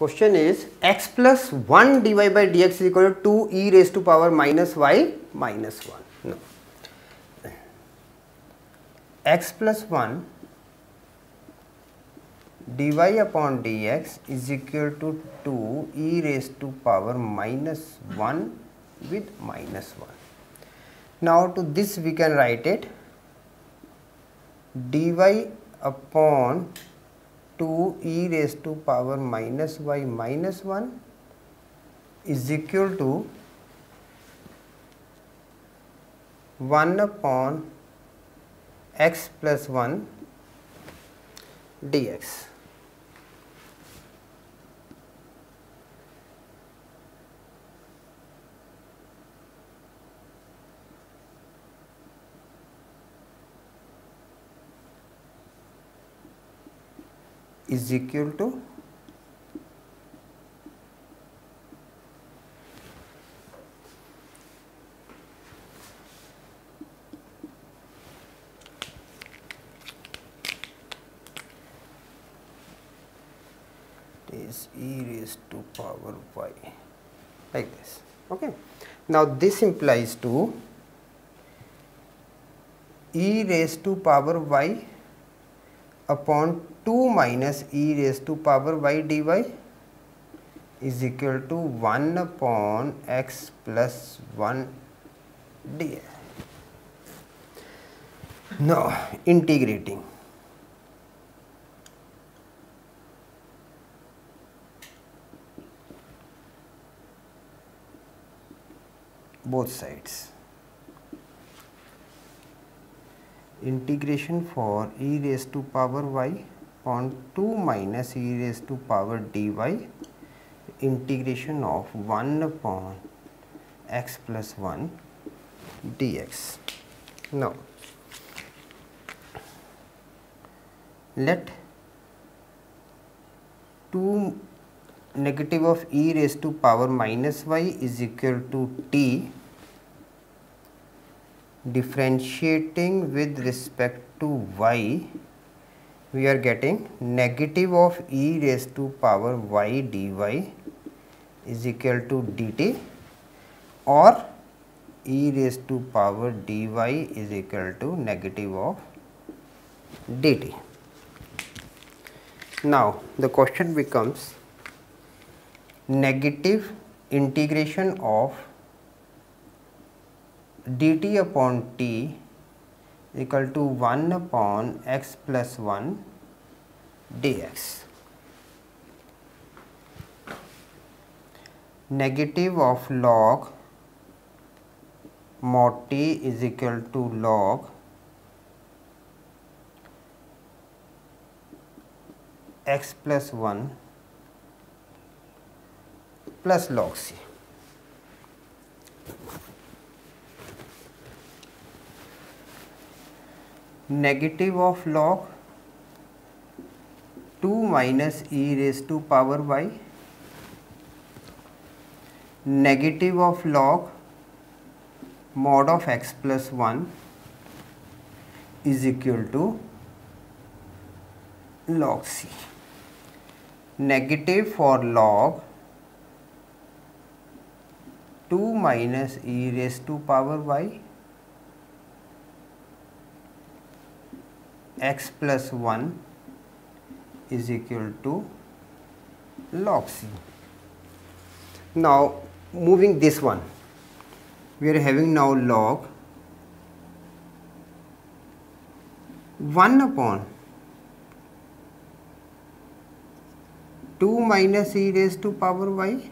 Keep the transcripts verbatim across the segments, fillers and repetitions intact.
Question is x plus one dy by dx is equal to two e raised to power minus y minus one. No. X plus one dy upon dx is equal to two e raised to power minus one with minus one. Now to this we can write it dy upon two e raised to power minus y minus one is equal to one upon x plus one dx. Is equal to is e raised to power y, like this. Okay. Now this implies to e raised to power y upon two minus e raised to power y dy is equal to one upon x plus one dx. Now integrating both sides. Integration for e raised to power y upon two minus e raised to power dy, integration of one upon x plus one dx. Now let two negative of e raised to power minus y is equal to t, differentiating with respect to y, we are getting negative of e raised to power y dy is equal to dt, or e raised to power dy is equal to negative of dt. Now the question becomes negative integration of dt upon t equal to one upon x plus one dx. Negative of log mod t is equal to log x plus one plus log c. Negative of log two minus e raised to power y, negative of log mod of x plus one is equal to log c. Negative for log two minus e raised to power y x plus one is equal to log c. Now moving this one, we are having now log one upon two minus e raised to power y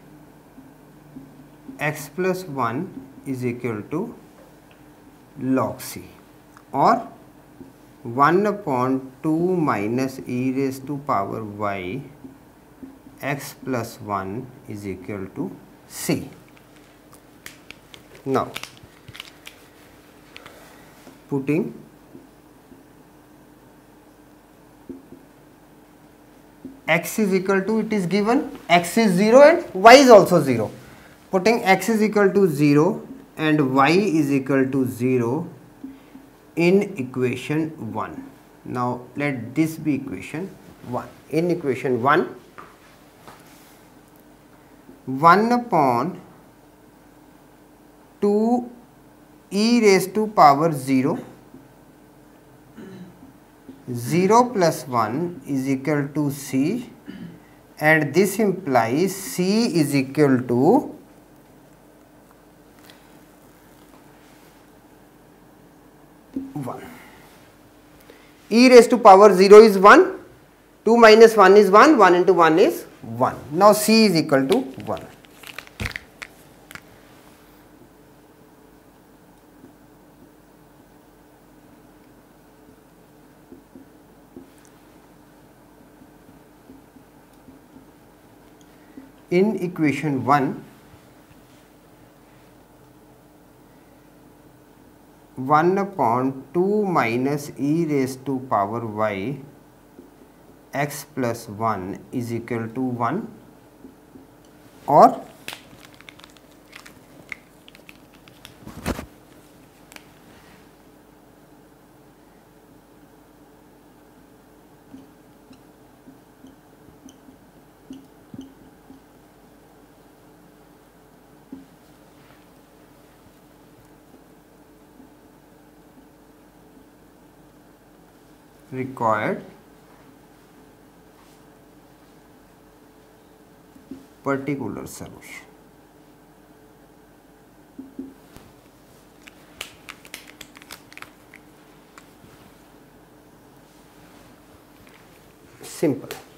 x plus one is equal to log c, or one upon two minus e raised to power y x plus one is equal to c. Now putting x is equal to, it is given x is zero and y is also zero. Putting x is equal to zero and y is equal to zero in equation one. Now let this be equation one. In equation one, one upon two e raised to power zero, zero plus one is equal to c, and this implies c is equal to one. E raised to power zero is one, two minus one is one, one into one is one. Now c is equal to one. In equation one, one upon two minus e raised to power y x plus one is equal to one, or required particular solution. Simple.